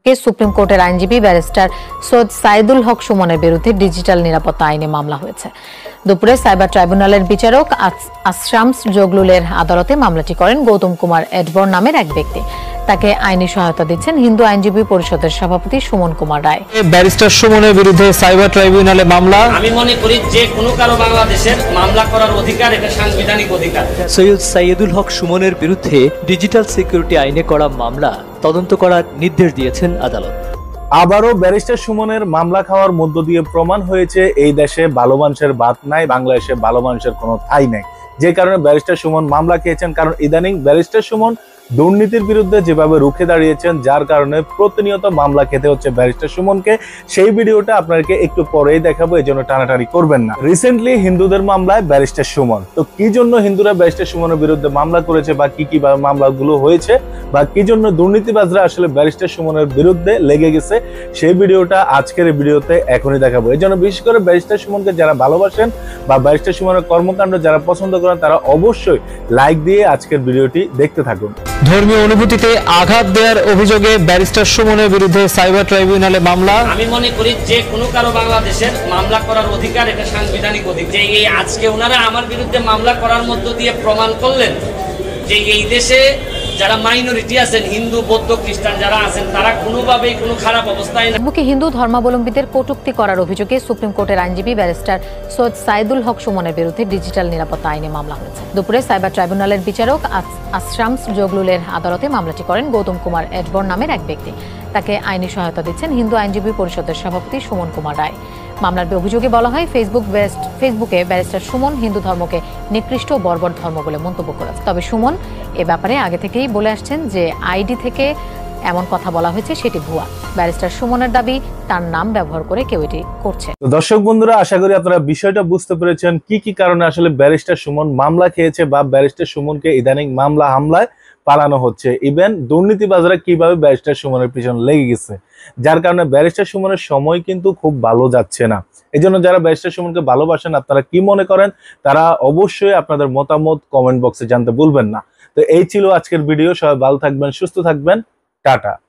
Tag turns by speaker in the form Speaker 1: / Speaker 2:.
Speaker 1: অভিযোগে সুপ্রিম কোর্টের আইনজীবী ব্যারিস্টার সৈয়দ সাইদুল হক সুমনের বিরুদ্ধে ডিজিটাল নিরাপত্তা আইনে মামলা হয়েছে। দুপুরে সাইবার ট্রাইব্যুনালের বিচারক আশরামস জগলুলের আদালতে মামলাটি করেন গৌতম কুমার এডবর নামের এক ব্যক্তি। তাকে আইনি সহায়তা দিচ্ছেন হিন্দু আইনজীবী পরিষদের সভাপতি সুমন কুমার রায়।
Speaker 2: ব্যারিস্টার সুমনের বিরুদ্ধে সাইবার ট্রাইব্যুনালে মামলা।
Speaker 3: আমি মনে করি যে কোনো কারো বাংলাদেশের মামলা করার অধিকার এটা সাংবিধানিক অধিকার।
Speaker 4: সৈয়দ সাইদুল হক সুমনের বিরুদ্ধে ডিজিটাল সিকিউরিটি আইনে করা মামলা তদন্ত করার নির্দেশ দিয়েছেন আদালত।
Speaker 5: আবারও ব্যারিস্টার সুমনের মামলা খাওয়ার মধ্য দিয়ে প্রমাণ হয়েছে এই দেশে ভালো মানুষের বাত নাই, বাংলাদেশে ভালো মানুষের কোনো ঠাঁই নেই। যে কারণে ব্যারিস্টার সুমন মামলা খেয়েছেন, কারণ ইদানিং ব্যারিস্টার সুমন দুর্নীতির বিরুদ্ধে যেভাবে রুখে দাঁড়িয়েছেন, যার কারণে প্রতিনিয়ত মামলা খেতে হচ্ছে ব্যারিস্টার সুমনকে। সেই ভিডিওটা আপনাকে একটু পরেই দেখাবো, এই জন্য টানাটানি করবেন না। রিসেন্টলি হিন্দুদের মামলায় ব্যারিস্টার সুমন, তো কি জন্য হিন্দুরা ব্যারিস্টার সুমনের বিরুদ্ধে মামলা করেছে বা কি মামলাগুলো হয়েছে বা কি জন্য দুর্নীতিবাজরা আসলে ব্যারিস্টার সুমনের বিরুদ্ধে লেগে গেছে, সেই ভিডিওটা আজকের এই ভিডিওতে এখনই দেখাবো। এই জন্য বিশেষ করে ব্যারিস্টার সুমনকে যারা ভালোবাসেন বা ব্যারিস্টার সুমনের কর্মকাণ্ড যারা পছন্দ করেন, তারা অবশ্যই লাইক দিয়ে আজকের ভিডিওটি দেখতে থাকুন।
Speaker 2: ধর্মীয় অনুভূতিতে আঘাত দেওয়ার অভিযোগে ব্যারিস্টার সুমনের বিরুদ্ধে সাইবার ট্রাইব্যুনালে মামলা।
Speaker 3: আমি মনে করি যে কোনো কারো বাংলাদেশের মামলা করার অধিকার এটা সাংবিধানিক অধিকার। যে এই আজকে ওনারা আমার বিরুদ্ধে মামলা করার মধ্য দিয়ে প্রমাণ করলেন যে এই দেশে যারা মাইনরিটি আছেন, হিন্দু, বৌদ্ধ, খ্রিস্টান যারা আছেন, তারা কোনোভাবেই কোনো খারাপ অবস্থায় না।
Speaker 1: মুখে হিন্দু ধর্মাবলম্বীদের কটূক্তি করার অভিযোগে সুপ্রিম কোর্টের আইনজীবী ব্যারিস্টার সৈয়দ সাইদুল হক সুমনের বিরুদ্ধে ডিজিটাল নিরাপত্তা আইনে মামলা হয়েছে। দুপুরে সাইবার ট্রাইব্যুনালের বিচারক আশরামস জগলুলের আদালতে মামলাটি করেন গৌতম কুমার এডবর নামের এক ব্যক্তি। তাকে আইনি সহায়তা দিচ্ছেন হিন্দু আইনজীবী পরিষদের সভাপতি সুমন কুমার রায়। মামলার অভিযোগে বলা হয় ফেসবুকে ব্যারিস্টার সুমন হিন্দু ধর্মকে নিকৃষ্ট ও বর্বর ধর্ম বলে মন্তব্য করেছে। তবে সুমন এ ব্যাপারে আগে থেকেই বলে আসছেন যে আইডি থেকে এমন কথা বলা হয়েছে সেটি ভুয়া। ব্যারিস্টার সুমনের দাবি তার নাম ব্যবহার করে কেউ এটি করছে।
Speaker 5: দর্শক বন্ধুরা, আশা করি আপনারা বিষয়টা বুঝতে পেরেছেন কি কি কারণে আসলে ব্যারিস্টার সুমন মামলা খেয়েছে বা ব্যারিস্টার সুমনকে ইদানিং মামলা হামলায় পালানো হচ্ছে। ইভেন দুর্নীতিবাজরা কিভাবে ব্যারিস্টার সুমনের পিছনে লেগে গেছে, যার কারণে ব্যারিস্টার সুমনের সময় কিন্তু খুব ভালো যাচ্ছে না। এই জন্য যারা ব্যারিস্টার সুমনকে ভালোবাসেন, আপনারা কি মনে করেন তারা অবশ্যই আপনাদের মতামত কমেন্ট বক্সে জানতে ভুলবেন না। তো এই ছিল আজকের ভিডিও। সবাই ভালো থাকবেন, সুস্থ থাকবেন, টাটা।